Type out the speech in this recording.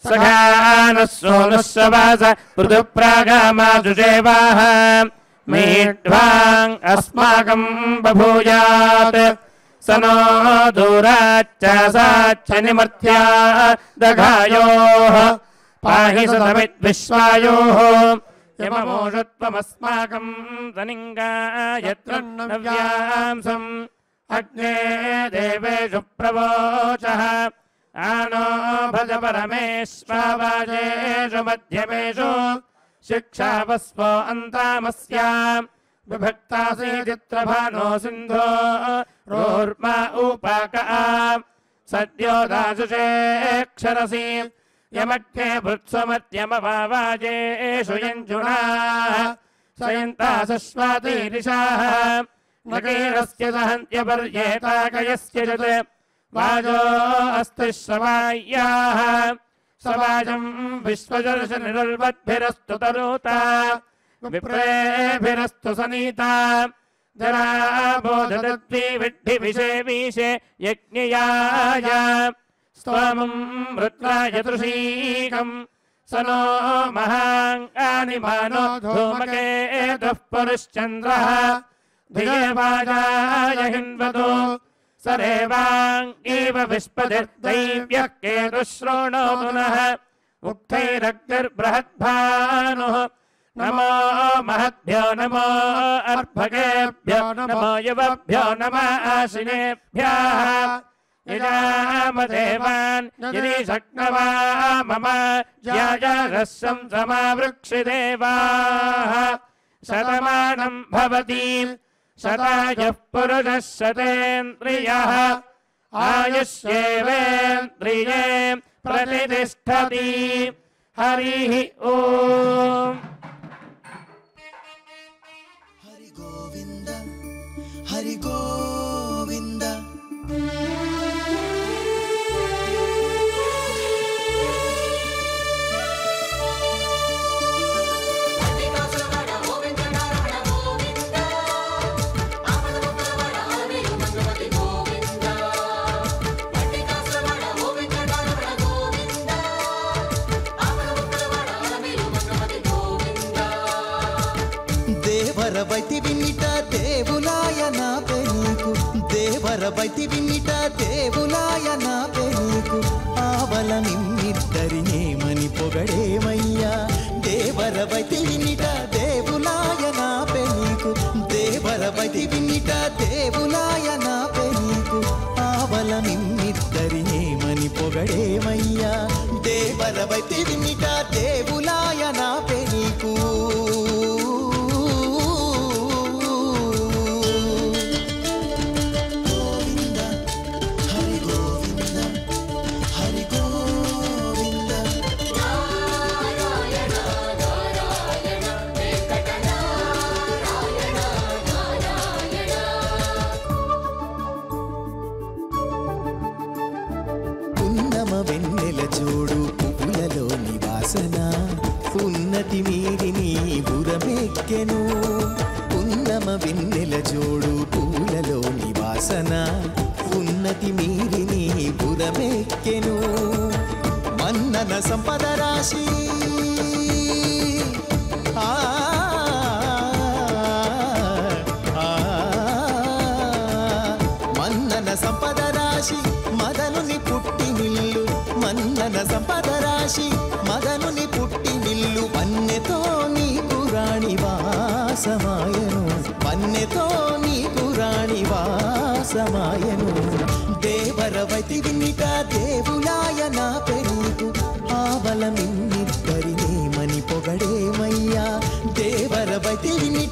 सखानः सोनः सवास पृथुप्रागामाजुषेवाः मेढ्वाङ् अस्माकं बभूयात् स नो दूराच्चासाच्च निमर्त्या दघायोः पाहि सतमिद्विश्वायोः यममोषत्वमस्माकं सनिङ्गायत्र नव्यांसम् अग्ने देवेषु प्रवोचः आनो भज परमेश्वावाजेषु मध्यमेषु शिक्षावस्वो अन्तामस्याम् विभक्तासि चित्रभानो सिन्धो रोर्मा उपाका सद्यो दासुषेक्षरसि यमग्ने भृत्समत्यमवावाजेषु यञ्जुना सयन्तासस्वातीरिषाः नकीरस्य सहन्त्यपर्येताकयस्य च वाजो अस्ति श्रवाय्याः सवाजं विश्वदर्शनिर्वद्भिरस्तु तरुता विप्रेभिरस्तु सनीता जराबोधदद्विविद्धि विषे यज्ञयाय स्तोमं रुद्राय तृषीकं स नो महाङ्गानिमानो धूमकेतुः पुरुश्चन्द्रः धियेवाजाय हिन्वतो सरेवाङ्गीव विष्पतिर्दैव्यः केतुश्रोणोतु नः उक्थैरग्निर्बृहद्भानुः नमो महद्भ्यो नमो अर्भकेभ्यो नमो युवभ्यो नमः आशिनेभ्यः यजामदेवान् यदि शक्नवा मम याजारस्सं समावृक्षिदेवाः शतमानं भवति शतायुः पुरुषः शतेन्द्रियः आयुष्येवेन्द्रिये प्रतिष्ठति हरिः ओम् हरि गोविंद దేవరవైతి వినిట దేవులాయన పెనీకు దేవరవైతి వినిట దేవులాయన పెనీకు ఆవల నిమ్మిద్దరినేమని పొగడేమయ్యా దేవరవైతి వినిట దేవులాయన పెనీకు దేవరవైతి వినిట దేవులాయన పెనీకు ఆవల నిమ్మిద్దరినేమని పొగడేమయ్యా దేవరవైతి వినిట దేవులాయన పెనీకు ఉన్నతి మీరి నీ బురమెక్కెను పున్నమ వెన్నెల జోడు పూలలో నివాసన ఉన్నతి మీరి నీ బురమెక్కెను మన్నన సంపద రాశి మన్నన సంపద రాశి మదనుని పుట్టి నిల్లు మన్నన సంపద రాశి మదనుని పుట్టి నిల్లు పన్నెతో నీకు రాణి వాసమాయను పన్నెతో నీకు రాణి వాసమాయను దేవరవతి వినిట దేవులాయన పెనీకు ఆవల మిన్నిద్దరినేమని పొగడేమయ్యా దేవరవతి వినిట